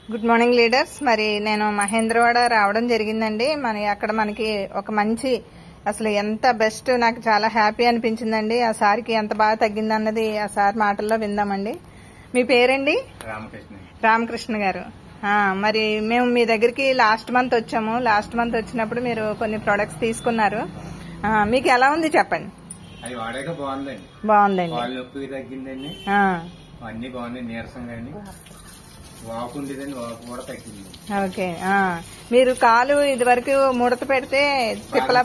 Good morning leaders. మరి నేను మహేంద్రవాడ రావడం జరిగిందండి. అక్కడ మనకి ఒక మంచి అసలు ఎంత బెస్ట్, నాకు చాలా హ్యాపీ అనిపించిందండి. ఆ సార్కి ఎంత బాగా తగ్గిందన్నది ఆ సార్ మాటల్లో విందామండి. మీ పేరండి? రామకృష్ణ గారు. మరి మేము మీ దగ్గరికి లాస్ట్ మంత్ వచ్చాము. లాస్ట్ మంత్ వచ్చినప్పుడు మీరు కొన్ని ప్రొడక్ట్స్ తీసుకున్నారు. మీకు ఎలా ఉంది చెప్పండి. అది వాడాక బాగుందండి. బాగుందండి. కాళ్ళు నొప్పి తగ్గిందండి. అన్ని బాగుంది. నీరసం కానీ వాకు ఉండేదండి, వాకు కూడా తగ్గింది. ఓకే. మీరు కాలు ఇది వరకు ముడత పెడితే తిప్పలా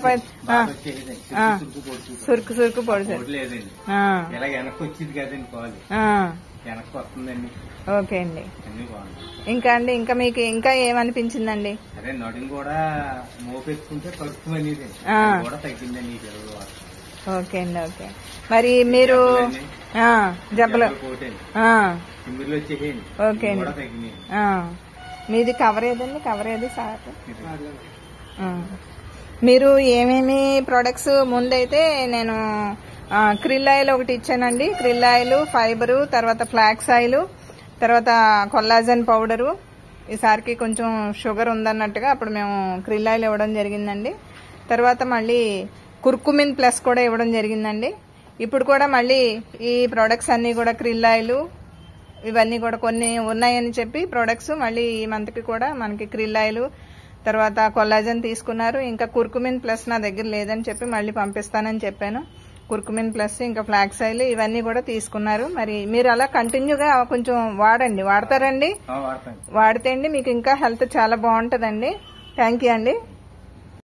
సురుకు సురుకు పొడి లేదండి. ఇలా వెనక్కి వచ్చింది కదండి, కాలు వెనక్కి వస్తుందండి. ఓకే అండి. అన్ని బాగుంది. ఇంకా అండి, ఇంకా మీకు ఇంకా ఏమనిపించిందండి? అదే నడుము కూడా మోపెట్టుకుంటే కరుపు అనేది కూడా తగ్గిందండి. ఓకే అండి. ఓకే. మరి మీరు జబ్బలు ఓకే అండి. మీది కవర్ ఏదండి? కవర్ ఏది సార్? మీరు ఏమేమి ప్రొడక్ట్స్ ముందైతే నేను క్రిల్ ఆయిల్ ఒకటి ఇచ్చానండి. క్రిల్ ఆయిల్, ఫైబరు, తర్వాత ఫ్లాక్స్ ఆయిల్, తర్వాత కొల్లాజన్ పౌడరు. ఈసారికి కొంచెం షుగర్ ఉందన్నట్టుగా అప్పుడు మేము క్రిల్ ఆయిల్ ఇవ్వడం జరిగిందండి. తర్వాత మళ్ళీ కుర్కుమిన్ ప్లస్ కూడా ఇవ్వడం జరిగిందండి. ఇప్పుడు కూడా మళ్ళీ ఈ ప్రొడక్ట్స్ అన్ని కూడా క్రిల్ ఆయిల్ ఇవన్నీ కూడా కొన్ని ఉన్నాయని చెప్పి ప్రొడక్ట్స్ మళ్ళీ ఈ మంత్కి కూడా మనకి క్రిల్ ఆయిల్, తర్వాత కొల్లాజన్ తీసుకున్నారు. ఇంకా కుర్కుమిన్ ప్లస్ నా దగ్గర లేదని చెప్పి మళ్ళీ పంపిస్తానని చెప్పాను. కుర్కుమిన్ ప్లస్ ఇంకా ఫ్లాక్స్ ఆయిల్ ఇవన్నీ కూడా తీసుకున్నారు. మరి మీరు అలా కంటిన్యూగా కొంచెం వాడండి. వాడతారండి? వాడితే అండి మీకు ఇంకా హెల్త్ చాలా బాగుంటుందండి. థ్యాంక్ యూ అండి.